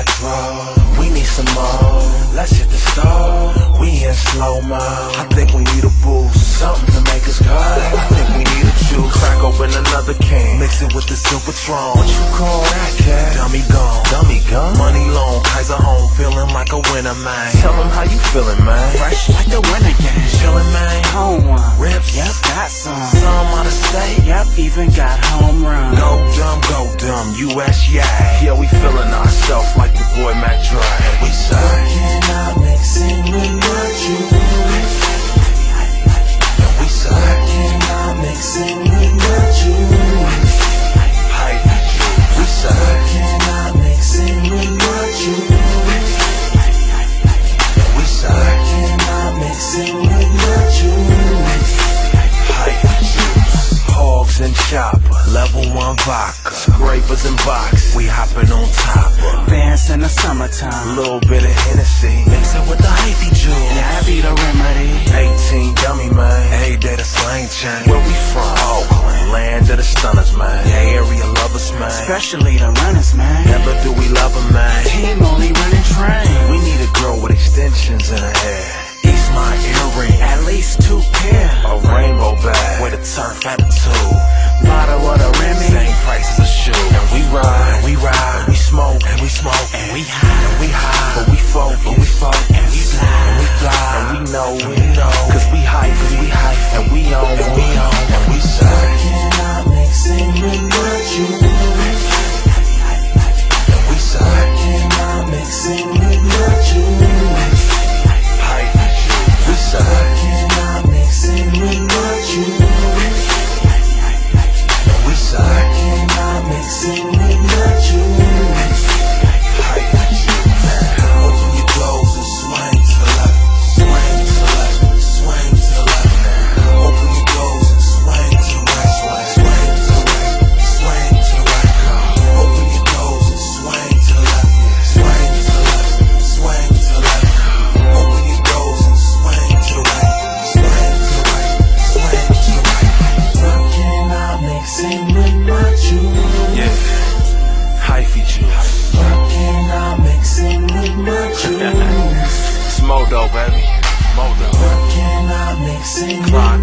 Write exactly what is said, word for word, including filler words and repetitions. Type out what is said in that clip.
my draw. We need some more. Let's hit the store. We in slow-mo. I think we need a boost, something to make us go. I think we need a juice. Crack open another can, mix it with the Silvertron. What you call that, cat? Dummy gone. Dummy gone. Money long. Kaiser home, feeling like a winner, man. Tell them how you feeling, man. Fresh like the winter game. Chillin', man. Home one. Rips. Yep, got some. Some out of state. Yep, even got home run. Go dumb, go dumb. U S yeah. Yeah, we feeling ourselves like the boy Mac Dre. We say, cannot mix in without you. and we say, Cannot mix in without you. hype juice. We say, Cannot mix in without you. and we say, Cannot mix in without you. hype juice. Hogs and chopper, level one vodka, scrapers and box. We hopping on top of. Dance in the summertime. Little bit of Hennessy, mix it with the hyphy juice. Yeah, I be the remedy. eighteen dummy, man. Hey, day the slang chain. Where we from? Oakland. Land of the stunners, man. Hey, area lovers, man. Especially the runners, man. Never do we love them, man. Team only running train. We need a girl with extensions in her hair. East my earring. At least two pair. A rainbow bag with a turf attitude. Bottle of the Remy. Same price as a shoe. And we ride, and we ride, and we smoke, and we smoke, And we high. and we high, but we folk, but we folk, And we fly. and we fly, and we know, we know, cause we hype, cause we hype, and we own, and we own, and we say, Cannot mix in without you. and we say, Cannot mix in without you. hype, we say, Cannot mix in without you. and we say, Cannot mix in without you. hype, open your clothes and swing to the left, swing to the left, swing to the left. Open your clothes and swing to the right, swing, swing to the right, swing to the right. Open your clothes and swing to the left, swing to the left, swing to the left. Open your clothes and swing to the right, swing to the right, swing to the right. Cannot mix in without you. Yeah, hyphy juice. Cannot mix in without you. It's Modo, baby. Modo. Cannot mix in Clock.